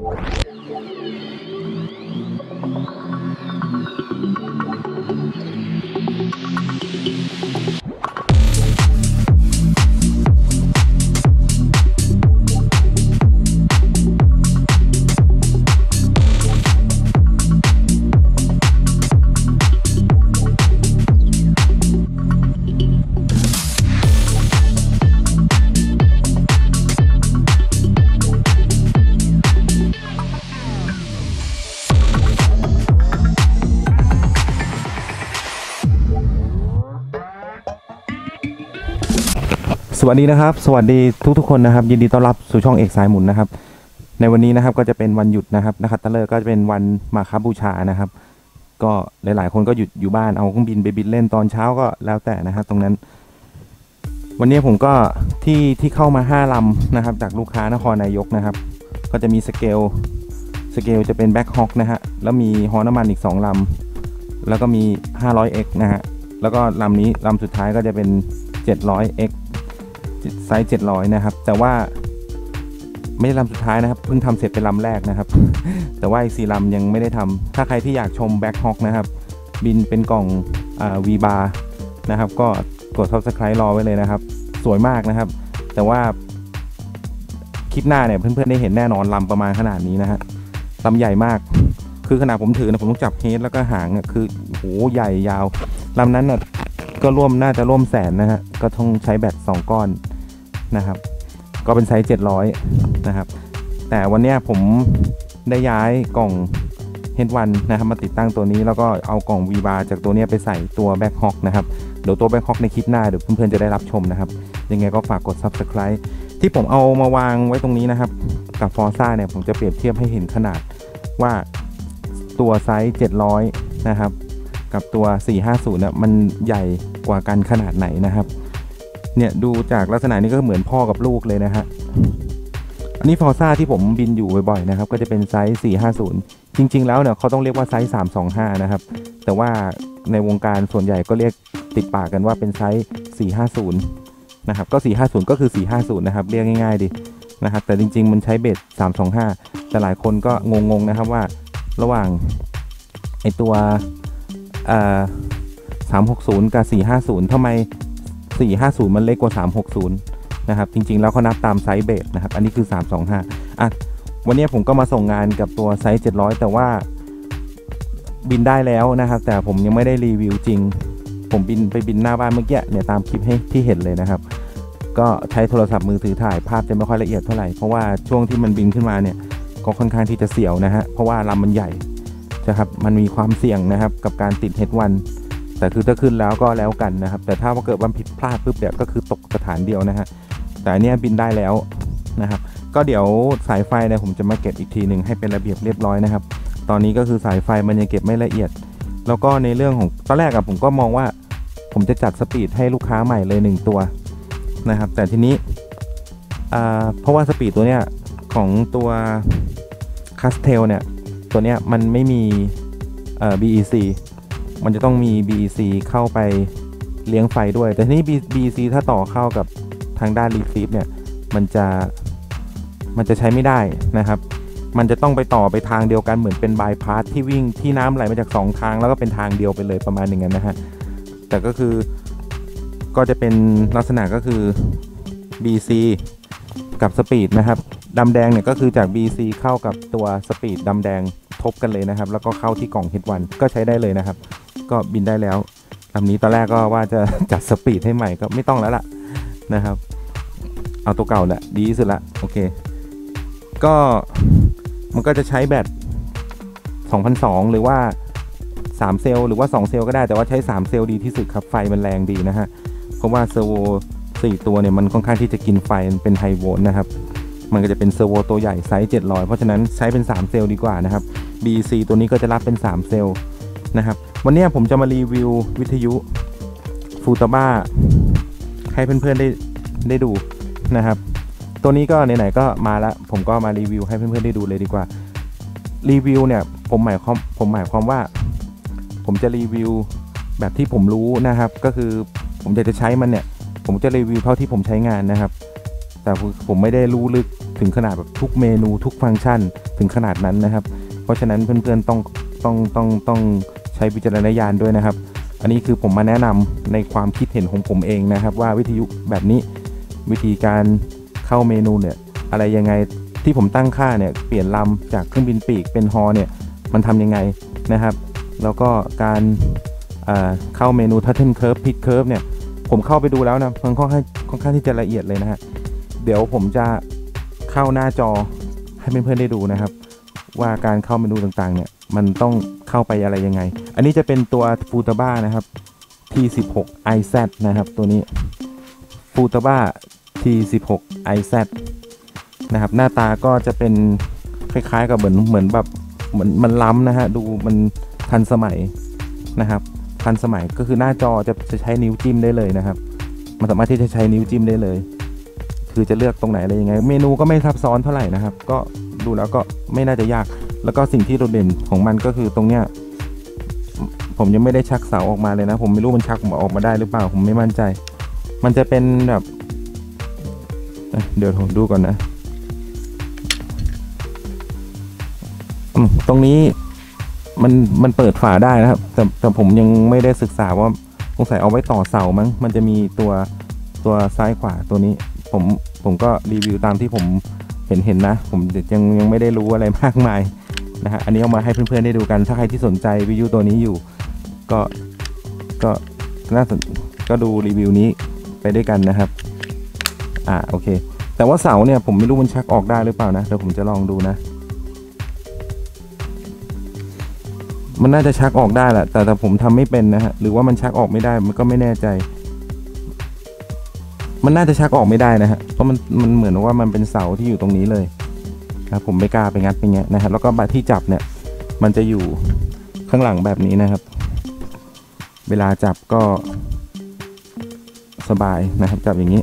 สวัสดีนะครับสวัสดีทุกคนนะครับยินดีต้อนรับสู่ช่องเอกสายหมุนนะครับในวันนี้นะครับก็จะเป็นวันหยุดนะครับนะครับตะเลิกก็จะเป็นวันมาฆบูชานะครับก็หลายๆคนก็หยุดอยู่บ้านเอาเครื่องบินไปบินเล่นตอนเช้าก็แล้วแต่นะครับตรงนั้นวันนี้ผมก็ที่เข้ามา5 ลำนะครับจากลูกค้านครนายกนะครับก็จะมีสเกลจะเป็นแบ็คฮอคนะฮะแล้วมีฮอน้ำมันอีก2 ลำแล้วก็มี 500x นะฮะแล้วก็ลำนี้ลำสุดท้ายก็จะเป็น 700xไซส์700นะครับแต่ว่าไม่ใช่ลำสุดท้ายนะครับเพิ่งทำเสร็จเป็นลำแรกนะครับแต่ว่าอีก4 ลำยังไม่ได้ทำถ้าใครที่อยากชมแบ็คฮอคนะครับบินเป็นกล่องV bar นะครับก็กด Subscribe รอไว้เลยนะครับสวยมากนะครับแต่ว่าคลิปหน้าเนี่ยเพื่อนๆได้เห็นแน่นอนลำประมาณขนาดนี้นะฮะลำใหญ่มากคือขนาดผมถือนะผมต้องจับเฮดแล้วก็หางเนี่ยคือโหใหญ่ยาวลำนั้นน่ะก็น่าจะร่วมแสนนะฮะก็ต้องใช้แบต2 ก้อนนะครับก็เป็นไซส์700นะครับแต่วันนี้ผมได้ย้ายกล่อง H1 นะครับมาติดตั้งตัวนี้แล้วก็เอากล่อง V bar จากตัวนี้ไปใส่ตัวแบ็คฮอคนะครับเดี๋ยวตัวแบ็คฮอคในคลิปหน้าเดี๋ยวเพื่อนๆจะได้รับชมนะครับยังไงก็ฝากกด Subscribe ที่ผมเอามาวางไว้ตรงนี้นะครับกับฟอร์ซ่าเนี่ยผมจะเปรียบเทียบให้เห็นขนาดว่าตัวไซส์700นะครับกับตัว450เนี่ยมันใหญ่กว่ากันขนาดไหนนะครับเนี่ยดูจากลักษณะนี้ก็เหมือนพ่อกับลูกเลยนะฮะอันนี้ฟอร์ซ่าที่ผมบินอยู่บ่อยๆนะครับก็จะเป็นไซส์450จริงๆแล้วเนี่ยเขาต้องเรียกว่าไซส์325นะครับแต่ว่าในวงการส่วนใหญ่ก็เรียกติดปากกันว่าเป็นไซส์450นะครับก็450ก็คือ450นะครับเรียกง่ายๆดีนะครับแต่จริงๆมันใช้เบส325แต่หลายคนก็งงๆนะครับว่าระหว่างไอตัว360กับ450ทำไม450มันเล็กกว่า360นะครับจริงๆแล้วเขานับตามไซส์เบสนะครับอันนี้คือ325วันนี้ผมก็มาส่งงานกับตัวไซส์700แต่ว่าบินได้แล้วนะครับแต่ผมยังไม่ได้รีวิวจริงผมไปบินหน้าบ้านเมื่อกี้เนี่ยตามคลิปให้ที่เห็นเลยนะครับก็ใช้โทรศัพท์มือถือถ่ายภาพจะไม่ค่อยละเอียดเท่าไหร่เพราะว่าช่วงที่มันบินขึ้นมาเนี่ยก็ค่อนข้างที่จะเสี่ยวนะฮะเพราะว่าลำมันใหญ่นะครับมันมีความเสี่ยงนะครับกับการติด H1แต่คือถ้าขึ้นแล้วก็แล้วกันนะครับแต่ถ้าเกิดว่าผิดพลาดปุ๊บเดี๋ยวก็คือตกสถานเดียวนะฮะแต่อันนี้บินได้แล้วนะครับก็เดี๋ยวสายไฟเนี่ยผมจะมาเก็บอีกทีหนึ่งให้เป็นระเบียบเรียบร้อยนะครับตอนนี้ก็คือสายไฟมันยังเก็บไม่ละเอียดแล้วก็ในเรื่องของตอนแรกผมก็มองว่าผมจะจัดสปีดให้ลูกค้าใหม่เลย1 ตัวนะครับแต่ทีนี้เพราะว่าสปีดตัวเนี้ยของตัวคัสเทลเนี่ยตัวเนี้ยมันไม่มีBECมันจะต้องมี BEC เข้าไปเลี้ยงไฟด้วยแต่ทีนี้ BEC ถ้าต่อเข้ากับทางด้าน Receive เนี่ยมันจะใช้ไม่ได้นะครับมันจะต้องไปต่อไปทางเดียวกันเหมือนเป็นบายพาสที่วิ่งที่น้ำไหลมาจาก2 ทางแล้วก็เป็นทางเดียวไปเลยประมาณอย่างนั้นนะฮะแต่ก็คือก็จะเป็นลักษณะก็คือ BEC กับสปีดนะครับดำแดงเนี่ยก็คือจาก BEC เข้ากับตัวสปีดดำแดงทบกันเลยนะครับแล้วก็เข้าที่กล่อง H1 ก็ใช้ได้เลยนะครับก็บินได้แล้วลำนี้ตอนแรกก็ว่าจะจัดสปีดให้ใหม่ก็ไม่ต้องแล้วล่ะนะครับเอาตัวเก่าแหละดีที่สุดละโอเคก็มันก็จะใช้แบต 2,200 หรือว่า3 เซลล์หรือว่า2 เซลล์ก็ได้แต่ว่าใช้3 เซลล์ดีที่สุดครับไฟมันแรงดีนะฮะเพราะว่าเซอร์โว4 ตัวเนี่ยมันค่อนข้างที่จะกินไฟเป็นไฮโวลต์นะครับมันก็จะเป็นเซอร์โวตัวใหญ่ไซส์700เพราะฉะนั้นใช้เป็น3 เซลล์ดีกว่านะครับ BC ตัวนี้ก็จะรับเป็น3 เซลล์นะครับวันนี้ผมจะมารีวิววิทยุฟูตาบ้าให้เพื่อนๆได้ดูนะครับตัวนี้ก็ไหนๆก็มาแล้วผมก็มารีวิวให้เพื่อนๆได้ดูเลยดีกว่ารีวิวเนี่ยผมหมายความว่าผมจะรีวิวแบบที่ผมรู้นะครับก็คือผมอยากจะใช้มันเนี่ยผมจะรีวิวเท่าที่ผมใช้งานนะครับแต่ผมไม่ได้รู้ลึกถึงขนาดแบบทุกเมนูทุกฟังก์ชันถึงขนาดนั้นนะครับเพราะฉะนั้นเพื่อนๆต้องใช้วิจารณญาณด้วยนะครับอันนี้คือผมมาแนะนำในความคิดเห็นของผมเองนะครับว่าวิทยุแบบนี้วิธีการเข้าเมนูเนี่ยอะไรยังไงที่ผมตั้งค่าเนี่ยเปลี่ยนลำจากเครื่องบินปีกเป็นฮอเนี่ยมันทำยังไงนะครับแล้วก็การเข้าเมนู Turtle Curve Pitch Curve เนี่ยผมเข้าไปดูแล้วนะมันค่อนข้างที่จะละเอียดเลยนะฮะเดี๋ยวผมจะเข้าหน้าจอให้เพื่อนๆได้ดูนะครับว่าการเข้าเมนูต่างๆเนี่ยมันต้องเข้าไปอะไรยังไงอันนี้จะเป็นตัว Futaba นะครับ T16 IZ นะครับตัวนี้ Futaba T16 IZ นะครับหน้าตาก็จะเป็นคล้ายๆกับเหมือนแบบเหมือนมันล้ำนะฮะดูมันทันสมัยนะครับทันสมัยก็คือหน้าจอจะใช้นิ้วจิ้มได้เลยนะครับมันสามารถที่จะใช้นิ้วจิ้มได้เลยคือจะเลือกตรงไหนอะไรยังไงเมนูก็ไม่ซับซ้อนเท่าไหร่นะครับก็ดูแล้วก็ไม่น่าจะยากแล้วก็สิ่งที่โดดเด่นของมันก็คือตรงเนี้ยผมยังไม่ได้ชักเสาออกมาเลยนะผมไม่รู้มันชักออกมาได้หรือเปล่าผมไม่มั่นใจมันจะเป็นแบบเดี๋ยวผมดูก่อนนะตรงนี้มันเปิดฝาได้นะครับแต่ผมยังไม่ได้ศึกษาว่าสงสัยเอาไว้ต่อเสามั้งมันจะมีตัวซ้ายขวาตัวนี้ผมก็รีวิวตามที่ผมเห็นนะผมยังไม่ได้รู้อะไรมากมายนะฮะอันนี้เอามาให้เพื่อนๆได้ดูกันถ้าใครที่สนใจวิทยุตัวนี้อยู่ก็น่าสนก็ดูรีวิวนี้ไปด้วยกันนะครับโอเคแต่ว่าเสาเนี่ยผมไม่รู้มันชักออกได้หรือเปล่านะเดี๋ยวผมจะลองดูนะมันน่าจะชักออกได้แหละแต่ผมทำไม่เป็นนะฮะหรือว่ามันชักออกไม่ได้มันก็ไม่แน่ใจมันน่าจะชักออกไม่ได้นะฮะเพราะมันเหมือนว่ามันเป็นเสาที่อยู่ตรงนี้เลยครับผมไม่กล้าไปงัดไปเงี้ยนะครับแล้วก็บัตรที่จับเนี่ยมันจะอยู่ข้างหลังแบบนี้นะครับเวลาจับก็สบายนะครับจับอย่างนี้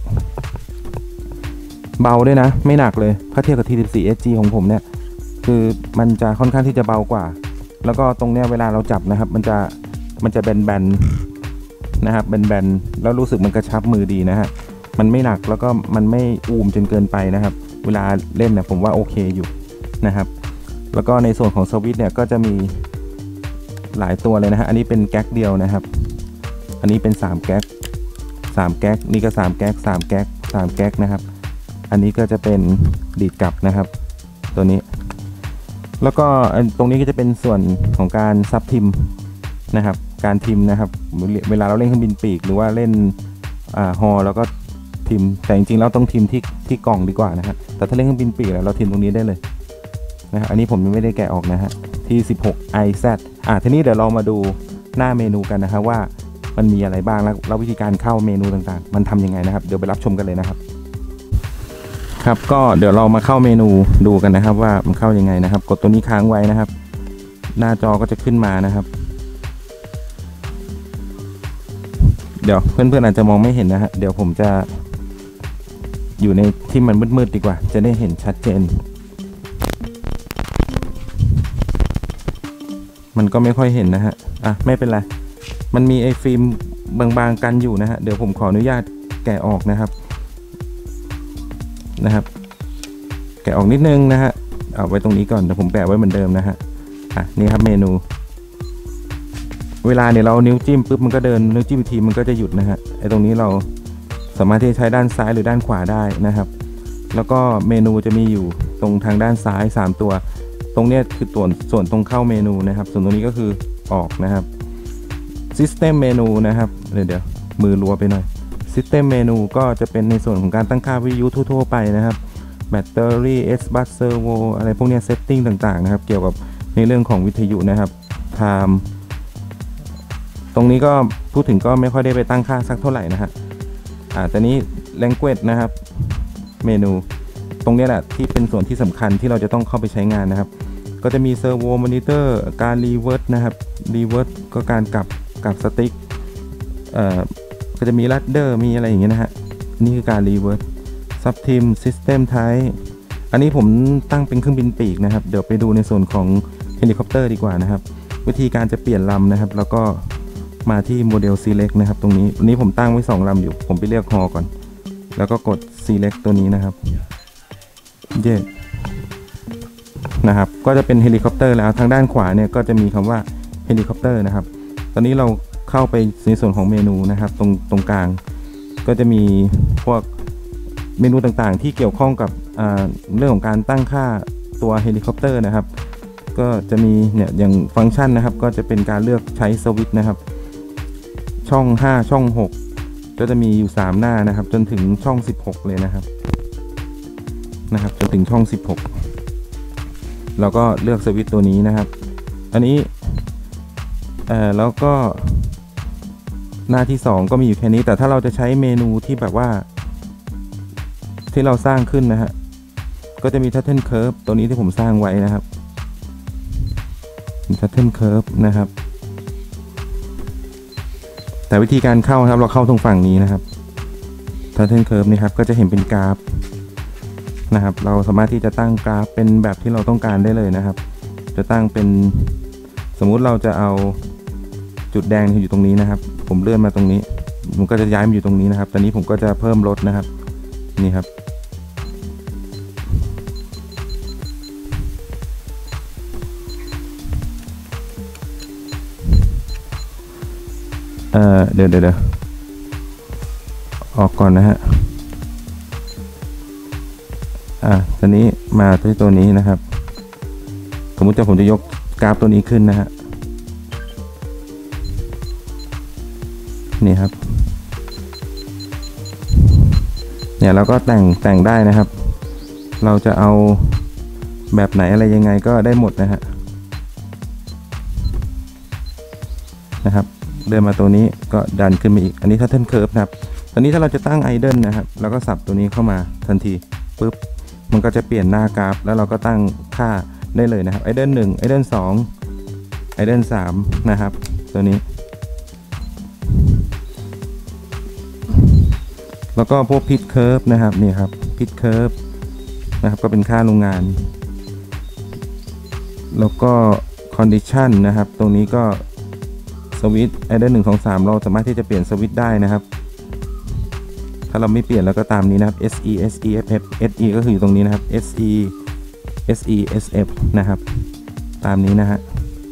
เบาด้วยนะไม่หนักเลยถ้าเทียบกับ T14 SG ของผมเนี่ยคือมันจะค่อนข้างที่จะเบากว่าแล้วก็ตรงเนี้ยเวลาเราจับนะครับมันจะแบนๆนะครับแบนๆแล้วรู้สึกมันกระชับมือดีนะฮะมันไม่หนักแล้วก็มันไม่อูมจนเกินไปนะครับเวลาเล่นเนี่ยผมว่าโอเคอยู่นะครับแล้วก็ในส่วนของสวิตช์เนี่ยก็จะมีหลายตัวเลยนะฮะอันนี้เป็นแก๊กเดียวนะครับอันนี้เป็น3แก๊กนี่ก็3แก๊ก3แก๊กนะครับอันนี้ก็จะเป็นดีดกลับนะครับตัวนี้แล้วก็ตรงนี้ก็จะเป็นส่วนของการซับทิมนะครับการทิมนะครับเวลาเราเล่นเครื่องบินปีกหรือว่าเล่นฮอแล้วก็ทิมแต่จริงๆเราต้องทิมที่กล่องดีกว่านะฮะแต่ถ้าเล่นเครื่องบินปีกเราทิมตรงนี้ได้เลยนะครับอันนี้ผมยังไม่ได้แกะออกนะฮะที่16 IZ ทีนี้เดี๋ยวเรามาดูหน้าเมนูกันนะครับว่ามันมีอะไรบ้างแล้ววิธีการเข้าเมนูต่างๆมันทำยังไงนะครับเดี๋ยวไปรับชมกันเลยนะครับครับก็เดี๋ยวเรามาเข้าเมนูดูกันนะครับว่ามันเข้ายังไงนะครับกดตัวนี้ค้างไว้นะครับหน้าจอก็จะขึ้นมานะครับเดี๋ยวเพื่อนๆอาจจะมองไม่เห็นนะฮะเดี๋ยวผมจะอยู่ในที่มันมืดๆดีกว่าจะได้เห็นชัดเจนมันก็ไม่ค่อยเห็นนะฮะไม่เป็นไรมันมีไอ้ฟิล์มบางๆกันอยู่นะฮะเดี๋ยวผมขออนุญาตแกะออกนะครับแกะออกนิดนึงนะฮะเอาไว้ตรงนี้ก่อนแต่ผมแปะไว้เหมือนเดิมนะฮะนี่ครับเมนูเวลาเนี่ยเรานิ้วจิ้มปุ๊บมันก็เดินนิ้วจิ้มทีมันก็จะหยุดนะฮะไอ้ตรงนี้เราสามารถที่จะใช้ด้านซ้ายหรือด้านขวาได้นะครับแล้วก็เมนูจะมีอยู่ตรงทางด้านซ้าย3ตัวตรงเนี้ยคือส่วนตรงเข้าเมนูนะครับส่วนตรงนี้ก็คือออกนะครับ System เมนูนะครับเดี๋ยวมือรัวไปหน่อย System เมนูก็จะเป็นในส่วนของการตั้งค่าวิทยุทั่วๆไปนะครับแบตเตอรี่ S-Bus Servo อะไรพวกนี้เซตติ้งต่างๆนะครับเกี่ยวกับในเรื่องของวิทยุนะครับ Time ตรงนี้ก็พูดถึงก็ไม่ค่อยได้ไปตั้งค่าสักเท่าไหร่นะฮะแต่นี้ Language นะครับเมนูตรงนี้แหละที่เป็นส่วนที่สำคัญที่เราจะต้องเข้าไปใช้งานนะครับก็จะมี Servo Monitor การ Reverse นะครับ Reverse ก็การกลับสติ๊กก็จะมี Ladder มีอะไรอย่างเงี้ยนะฮะนี่คือการ Reverse Subtim System Type อันนี้ผมตั้งเป็นเครื่องบินปีกนะครับเดี๋ยวไปดูในส่วนของเฮลิคอปเตอร์ดีกว่านะครับวิธีการจะเปลี่ยนลำนะครับแล้วก็มาที่โมเดล Select นะครับตรงนี้ผมตั้งไว้2ลำอยู่ผมไปเลือกฮอก่อนแล้วก็กด Select ตัวนี้นะครับเย่นะครับก็จะเป็นเฮลิคอปเตอร์แล้วทางด้านขวาเนี่ยก็จะมีคำว่าเฮลิคอปเตอร์นะครับตอนนี้เราเข้าไปในส่วนของเมนูนะครับตรงกลางก็จะมีพวกเมนูต่างๆที่เกี่ยวข้องกับเรื่องของการตั้งค่าตัวเฮลิคอปเตอร์นะครับก็จะมีเนี่ยอย่างฟังก์ชันนะครับก็จะเป็นการเลือกใช้สวิตช์นะครับช่อง5ช่อง6ก็จะมีอยู่3หน้านะครับจนถึงช่อง16เลยนะครับจนถึงช่อง16เราก็เลือกสวิตช์ตัวนี้นะครับอันนี้แล้วก็หน้าที่2ก็มีอยู่แค่นี้แต่ถ้าเราจะใช้เมนูที่แบบว่าที่เราสร้างขึ้นนะฮะก็จะมี Turtle Curve ตัวนี้ที่ผมสร้างไว้นะครับ Turtle Curve นะครับแต่วิธีการเข้าครับเราเข้าตรงฝั่งนี้นะครับ Turtle Curve นี่ครับก็จะเห็นเป็นกราฟนะครับเราสามารถที่จะตั้งกราฟเป็นแบบที่เราต้องการได้เลยนะครับจะตั้งเป็นสมมุติเราจะเอาจุดแดงที่อยู่ตรงนี้นะครับผมเลื่อนมาตรงนี้มันก็จะย้ายมาอยู่ตรงนี้นะครับตอนนี้ผมก็จะเพิ่มลดนะครับนี่ครับเดี๋ยวออกก่อนนะฮะตอนนี้มาที่ตัวนี้นะครับสมมติผมจะยกกราฟตัวนี้ขึ้นนะฮะนี่ครับเนี่ยเราก็แต่งได้นะครับเราจะเอาแบบไหนอะไรยังไงก็ได้หมดนะครับเดินมาตัวนี้ก็ดันขึ้นมาอีกอันนี้Turtle Curveนะครับตอนนี้ถ้าเราจะตั้งไอเดิลนะครับเราก็สับตัวนี้เข้ามาทันทีปุ๊บมันก็จะเปลี่ยนหน้ากราฟแล้วเราก็ตั้งค่าได้เลยนะครับไอเดิล1ไอเดิล2ไอเดิล3นะครับตัวนี้แล้วก็พวกพิทเคิร์ฟนะครับนี่ครับพิทเคิร์ฟนะครับก็เป็นค่าโรงงานแล้วก็คอนดิชันนะครับตรงนี้ก็สวิตช์ไอเดิล1 2 3เราสามารถที่จะเปลี่ยนสวิตช์ได้นะครับถ้าเราไม่เปลี่ยนแล้วก็ตามนี้นะครับ SE SE FF SE ก็คืออยู่ตรงนี้นะครับ SE SE SF นะครับตามนี้นะฮะ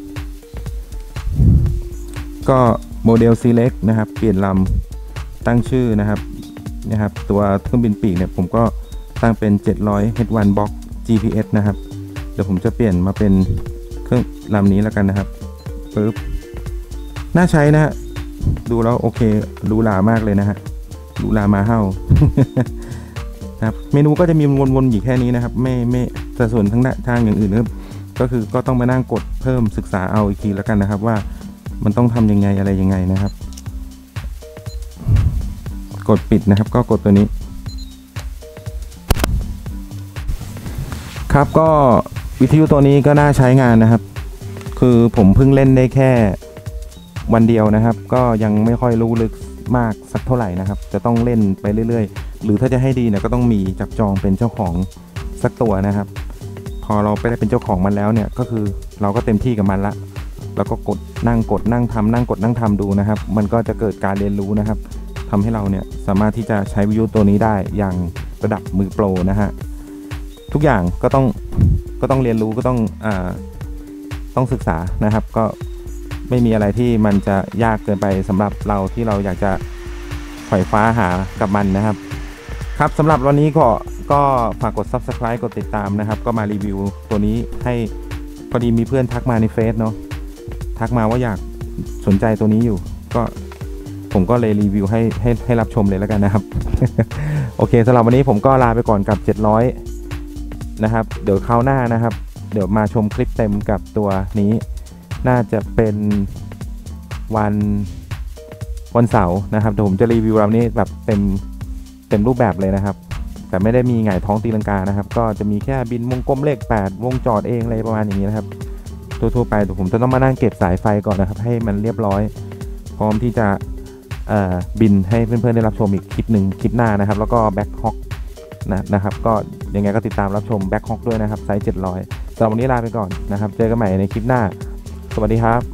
ก็โมเดล Select นะครับเปลี่ยนลำตั้งชื่อนะครับตัวเครื่องบินปีกเนี่ยผมก็ตั้งเป็น700 H1 Box GPS นะครับเดี๋ยวผมจะเปลี่ยนมาเป็นเครื่องลำนี้แล้วกันนะครับปึ๊บน่าใช้นะฮะดูแล้วโอเคหรูหรามากเลยนะฮะหรูหรามาเฮ้า ครับเมนูก็จะมีวนๆอยู่แค่นี้นะครับไม่แต่ส่วนทางอย่างอื่นก็คือก็ต้องมานั่งกดเพิ่มศึกษาเอาอีกทีแล้วกันนะครับว่ามันต้องทำยังไงอะไรยังไงนะครับกดปิดนะครับก็กดตัวนี้ครับก็วิทยุตัวนี้ก็น่าใช้งานนะครับคือผมเพิ่งเล่นได้แค่วันเดียวนะครับก็ยังไม่ค่อยรู้ลึกมากสักเท่าไหร่นะครับจะต้องเล่นไปเรื่อยๆหรือถ้าจะให้ดีเนี่ยก็ต้องมีจับจองเป็นเจ้าของสักตัวนะครับพอเราไปได้เป็นเจ้าของมันแล้วเนี่ยก็คือเราก็เต็มที่กับมันละแล้วก็นั่งทำดูนะครับมันก็จะเกิดการเรียนรู้นะครับทำให้เราเนี่ยสามารถที่จะใช้วิทยุตัวนี้ได้อย่างระดับมือโปรนะฮะทุกอย่างก็ต้องเรียนรู้ก็ต้องศึกษานะครับก็ไม่มีอะไรที่มันจะยากเกินไปสำหรับเราที่เราอยากจะไขว่คว้าหากับมันนะครับครับสำหรับวันนี้ก็ฝากกด Subscribe กดติดตามนะครับก็มารีวิวตัวนี้ให้พอดีมีเพื่อนทักมาในเฟซเนาะทักมาว่าอยากสนใจตัวนี้อยู่ก็ผมก็เลยรีวิวให้รับชมเลยแล้วกันนะครับ โอเคสำหรับวันนี้ผมก็ลาไปก่อนกับ700นะครับเดี๋ยวคราวหน้านะครับเดี๋ยวมาชมคลิปเต็มกับตัวนี้น่าจะเป็นวันเสาร์นะครับเดี๋ยวผมจะรีวิวลำนี้แบบเต็มรูปแบบเลยนะครับแต่ไม่ได้มีหงายท้องตีลังกานะครับก็จะมีแค่บินวงกลมเลข8วงจอดเองอะไรประมาณอย่างนี้นะครับทั่วไปเดี๋ยวผมจะต้องมานั่งเก็บสายไฟก่อนนะครับให้มันเรียบร้อยพร้อมที่จะบินให้เพื่อนๆได้รับชมอีกคลิปหน้านะครับแล้วก็แบ็คฮอคนะครับก็ยังไงก็ติดตามรับชมแบ็คฮอคด้วยนะครับไซส์700สำหรับวันนี้ลาไปก่อนนะครับเจอกันใหม่ในคลิปหน้าสวัสดีครับ